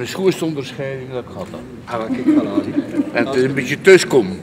schoerste onderscheiding dat ik gehad heb. Ah, wat kijk wel aan. En het is een beetje thuiskomen.